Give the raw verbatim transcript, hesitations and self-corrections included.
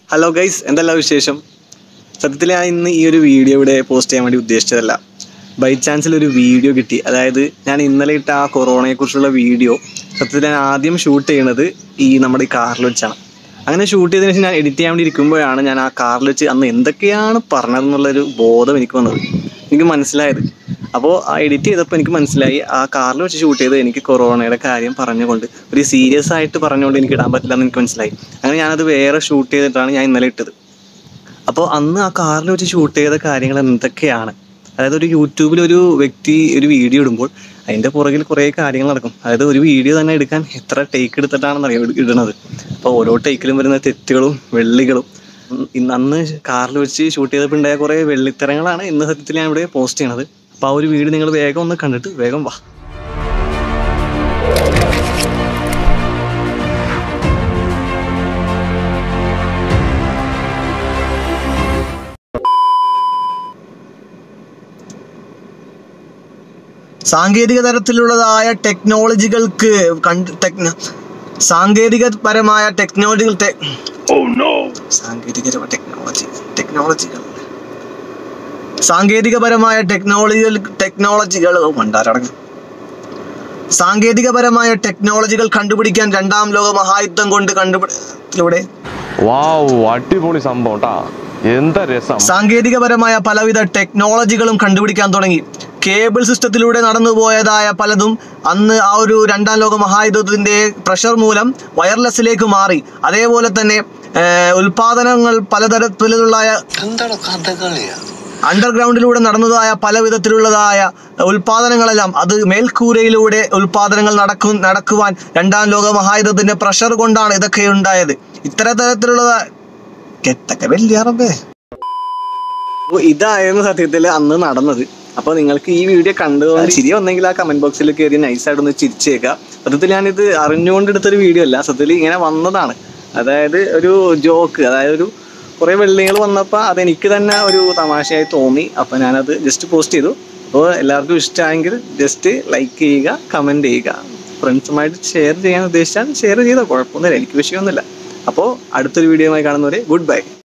Hello guys, എന്തെല്ലാം വിശേഷം? സത്യത്തിൽ ഞാൻ ഇന്ന് ഈ ഒരു വീഡിയോ ഇവിടെ പോസ്റ്റ് ചെയ്യാൻ വേണ്ടി ഉദ്ദേശിച്ചതല്ല. ബൈ ചാൻസിൽ ഒരു വീഡിയോ കിട്ടി. അതായത് ഞാൻ ഇന്നലെ ഇട്ട ആ കൊറോണയെക്കുറിച്ചുള്ള വീഡിയോ സത്യത്തിൽ ഞാൻ ആദ്യം ഷൂട്ട് ചെയ്യണത് ഈ നമ്മുടെ ഈ കാറിൽ വെച്ചാണ്. അങ്ങനെ ഷൂട്ട് ചെയ്തതിന് ശേഷം ഞാൻ എഡിറ്റ് ചെയ്യാൻ വേണ്ടി ഇരിക്കുമ്പോഴാണ് ഞാൻ ആ കാറിൽ വെച്ച് അന്ന് എന്തൊക്കെയാണ് പറഞ്ഞതെന്നുള്ളൊരു ബോധം എനിക്ക് വന്നത്, എനിക്ക് മനസ്സിലായത്. അപ്പോൾ ആ എഡിറ്റ് ചെയ്തപ്പോൾ എനിക്ക് മനസ്സിലായി ആ കാറിൽ വെച്ച് ഷൂട്ട് ചെയ്ത് എനിക്ക് കൊറോണയുടെ കാര്യം പറഞ്ഞുകൊണ്ട് ഒരു സീരിയസ് ആയിട്ട് പറഞ്ഞുകൊണ്ട് എനിക്ക് ഇടാൻ പറ്റില്ല എന്ന് എനിക്ക് മനസ്സിലായി. അങ്ങനെ ഞാനത് വേറെ ഷൂട്ട് ചെയ്തിട്ടാണ് ഞാൻ ഇന്നലെ ഇട്ടത്. അപ്പോൾ അന്ന് ആ കാറിൽ വെച്ച് ഷൂട്ട് ചെയ്ത കാര്യങ്ങൾ എന്തൊക്കെയാണ്, അതായത് ഒരു യൂട്യൂബിൽ ഒരു വ്യക്തി ഒരു വീഡിയോ ഇടുമ്പോൾ അതിൻ്റെ പുറകിൽ കുറേ കാര്യങ്ങൾ നടക്കും. അതായത് ഒരു വീഡിയോ തന്നെ എടുക്കാൻ എത്ര ടേക്ക് എടുത്തിട്ടാണെന്നറിയാം ഇടുന്നത്. അപ്പോൾ ഓരോ ടേക്കിലും വരുന്ന തെറ്റുകളും വെള്ളികളും ഇന്ന് അന്ന് കാറിൽ വെച്ച് ഷൂട്ട് ചെയ്തപ്പോൾ ഉണ്ടായ കുറേ വെള്ളിത്തരങ്ങളാണ് ഇന്ന് സത്യത്തിൽ ഞാൻ ഇവിടെ പോസ്റ്റ് ചെയ്യണത്. അപ്പോൾ ആ ഒരു വീഡിയോ നിങ്ങൾ വേഗം ഒന്ന് കണ്ടിട്ട് വേഗം വാ. സാങ്കേതിക തരത്തിലുള്ളതായ ടെക്നോളജികൾക്ക് സാങ്കേതികപരമായ ടെക്നോളജികൾ സാങ്കേതിക ടെക്നോളജി ടെക്നോളജികൾ സാങ്കേതികപരമായ ടെക്നോളജികൾ ടെക്നോളജികൾ മണ്ടാരടങ്ങ് സാങ്കേതികപരമായ ടെക്നോളജികൾ കണ്ടുപിടിക്കാൻ രണ്ടാം ലോക മഹായുദ്ധം കൊണ്ട് കണ്ടുപിടിച്ചിലൂടെ അടിപൊളി സംഭവം. എന്താ രസം. സാങ്കേതികപരമായ പലവിധ ടെക്നോളജികളും കണ്ടുപിടിക്കാൻ തുടങ്ങി. കേബിൾ സിസ്റ്റത്തിലൂടെ നടന്നുപോയതായ പലതും അന്ന് ആ ഒരു രണ്ടാം ലോക മഹായുദ്ധത്തിന്റെ പ്രഷർ മൂലം വയർലെസ്സിലേക്ക് മാറി. അതേപോലെ തന്നെ ഉൽപാദനങ്ങൾ പലതരത്തിലുള്ള അണ്ടർഗ്രൗണ്ടിലൂടെ നടന്നതായ പല വിധത്തിലുള്ളതായ ഉൽപാദനങ്ങളെല്ലാം അത് മേൽക്കൂരയിലൂടെ ഉൽപാദനങ്ങൾ നടക്കു നടക്കുവാൻ രണ്ടാം ലോക മഹായുദ്ധത്തിന്റെ പ്രഷർ കൊണ്ടാണ് ഇതൊക്കെ ഉണ്ടായത്. ഇത്തരത്തിലുള്ള കെട്ടൊക്കെ വലിയ ഇതായിരുന്നു സത്യത്തിൽ അന്ന് നടന്നത്. അപ്പോൾ നിങ്ങൾക്ക് ഈ വീഡിയോ കണ്ടുകൊണ്ട് ചിരി വന്നെങ്കിൽ ആ കമന്റ് ബോക്സിൽ കയറി നൈസായിട്ടൊന്ന് ചിരിച്ചേക്കാം. സത്യത്തിൽ ഞാനിത് അറിഞ്ഞുകൊണ്ടെടുത്തൊരു വീഡിയോ അല്ല, സത്യത്തിൽ ഇങ്ങനെ വന്നതാണ്. അതായത് ഒരു ജോക്ക്, അതായത് ഒരു കുറേ വെള്ളികൾ വന്നപ്പോൾ അതെനിക്ക് തന്നെ ഒരു തമാശയായി തോന്നി. അപ്പോൾ ഞാനത് ജസ്റ്റ് പോസ്റ്റ് ചെയ്തു. അപ്പോൾ എല്ലാവർക്കും ഇഷ്ടമായെങ്കിൽ ജസ്റ്റ് ലൈക്ക് ചെയ്യുക, കമൻറ്റ് ചെയ്യുക. ഫ്രണ്ട്സുമായിട്ട് ഷെയർ ചെയ്യാൻ ഉദ്ദേശിച്ചാൽ ഷെയർ ചെയ്തോ, കുഴപ്പമൊന്നുമില്ല, എനിക്ക് വിഷയമൊന്നുമില്ല. അപ്പോൾ അടുത്തൊരു വീഡിയോയുമായി കാണുന്നവരെ ഗുഡ് ബൈ.